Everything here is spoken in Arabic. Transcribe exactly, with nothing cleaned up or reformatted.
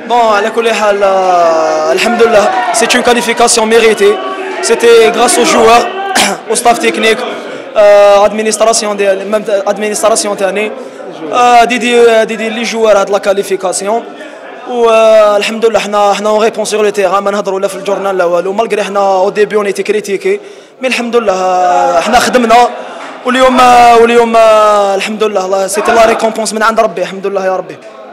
Bon, على كل حال, euh, alhamdoulilah, c'est une qualification méritée. C'était grâce aux joueurs, au staff technique, euh, administration ديال même administration تاعنا, ديدي ديدي لي جوار هاد لا كاليفيكاسيون. والحمد لله حنا حنا اون ريبون سور لو تيران, ما نهضروا لا في الجورنال لا والو, مالغري حنا او ديبي اون ايتي كريتيكي, مي الحمد لله حنا خدمنا, واليوم واليوم الحمد لله سيتي لا ريكومبونس من عند ربي, الحمد لله يا ربي.